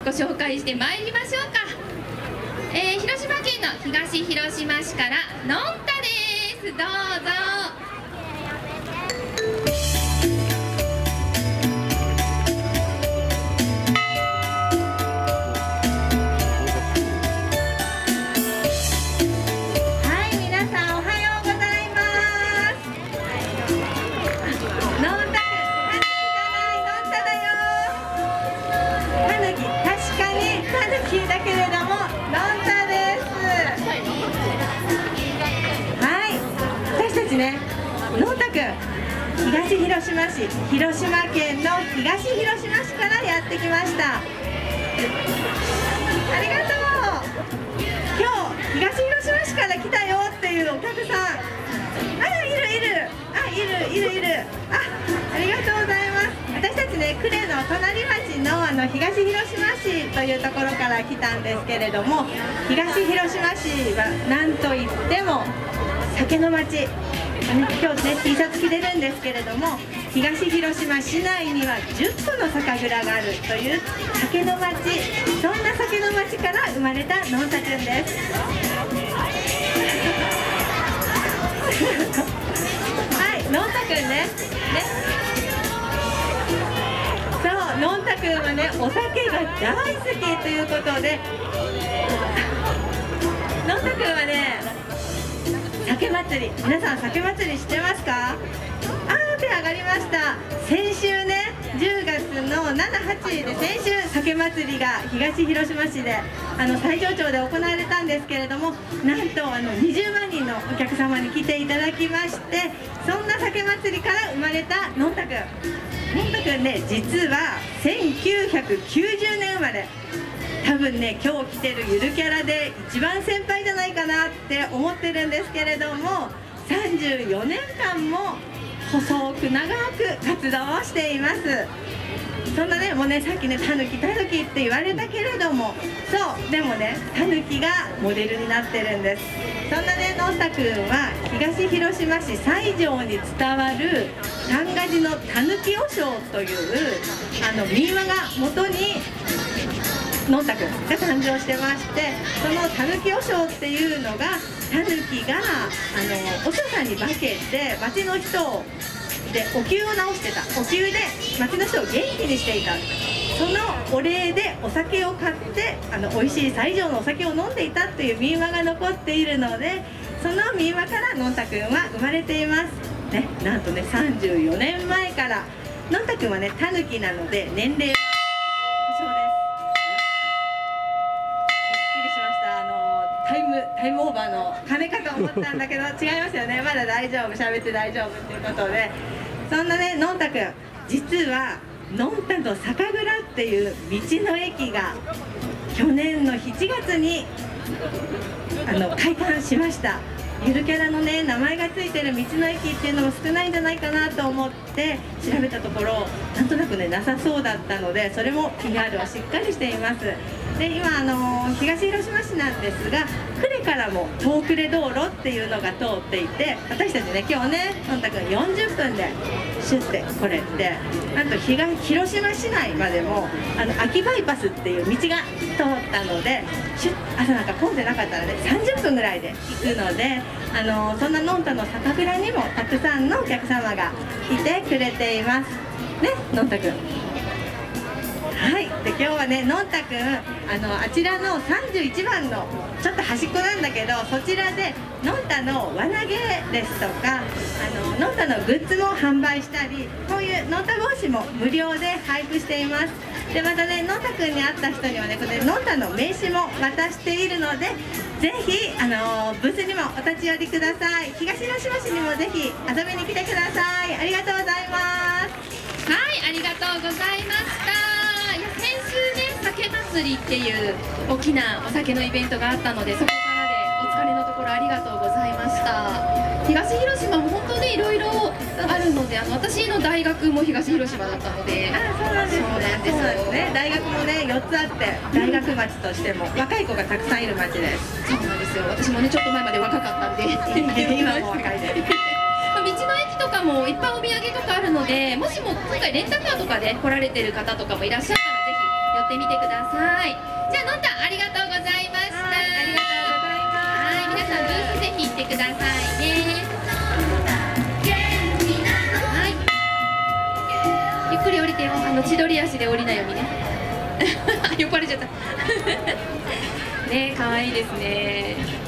ご紹介してまいりましょうか。広島県の東広島市からのんたです。どうぞ。 だけれども、のんたです。はい、私たちね、のんたくん、東広島市、広島県の東広島市からやってきました。ありがとう。今日、東広島市から来たよっていうお客さん、いる。ありがとうございます。私たちね、呉の隣町の東広島市というところから来たんですけれども、東広島市はなんといっても酒の町。今日ね T シャツ着てるんですけれども、東広島市内には10個の酒蔵があるという酒の町。そんな酒の町から生まれたのんたくんです。はい、のんたくんね。そう、のんたくんはね、お酒が大好きということで、のんたくんはね、酒祭り、皆さん酒祭り知ってますか？手上がりました。先週ね、10月の7、8で先週酒祭りが東広島市で西条町で行われたんですけれども、なんと20万人のお客様に来ていただきまして、そんな酒祭りから生まれたのんたくん。のんたくんね、実は1990年生まれ。多分ね、今日来てるゆるキャラで一番先輩じゃないかなって思ってるんですけれども、34年間も細く長く活動をしています。そんなね、もうね、さっきね、たぬきって言われたけれども、そうでもね、たぬきがモデルになってるんです。そんなね、のんたくんは東広島市西条に伝わる三ヶ寺のたぬき和尚という民話が元にのんたくんが誕生してまして、そのたぬき和尚っていうのが、たぬきがお師匠さんに化けて町の人をでお灸を治してた、お灸で町の人を元気にしていた、そのお礼でお酒を買って美味しい西条のお酒を飲んでいたっていう民話が残っているので、その民話からのんたくんは生まれていますね。なんとね、34年前からのんたくんはね、たぬきなので年齢は不詳です。びっくりしました。タイムオーバーの鐘かと思ったんだけど違いますよね。まだ大丈夫、喋って大丈夫っていうことで、そんなね、のんたくん、実はのんたの酒蔵っていう道の駅が去年の7月に開館しました。ゆるキャラのね、名前がついてる道の駅っていうのも少ないんじゃないかなと思って調べたところ、なんとなくね、なさそうだったので、それも PR をしっかりしています。で、今東広島市なんですが、呉からも東呉道路っていうのが通っていて、私たちね、今日ね、のんたくん40分でシュッてこれってなんと広島市内までも秋バイパスっていう道が通ったので、朝なんか混んでなかったらね、30分ぐらいで行くので、そんなのんたの酒蔵にもたくさんのお客様がいてくれていますね、のんたくん。はい、で今日はね、のんたくんあちらの31番のちょっと端っこなんだけど、そちらでのんたの輪投げですとかのんたのグッズも販売したり、こういうのんた帽子も無料で配布しています。でまたね、のんたくんに会った人にはね、これのんたの名刺も渡しているので、ぜひブースにもお立ち寄りください。東広島市にもぜひ遊びに来てください。ありがとうございます。 はい、ありがとうございました。先週ね、酒祭りっていう大きなお酒のイベントがあったので、そこからでお疲れのところありがとうございました。東広島も本当にいろいろあるので、私の大学も東広島だったので。 そうなんですね。そうなんですね。大学もね、4つあって、大学町としても若い子がたくさんいる町です。 そうなんですよ。私もね、ちょっと前まで若かったんで今も若いです。 道の駅とかもいっぱいお土産とかあるので、もしも今回レンタカーとかで来られてる方とかもいらっしゃったら、ぜひ寄っってみてください。じゃあのんたありがとうございました。 ありがとうございます。 はい、皆さんブースぜひ行ってくださいね。はい、ゆっくり降りてよ。千鳥足で降りないようにね。酔っ払っちゃった。ね、可愛いですね。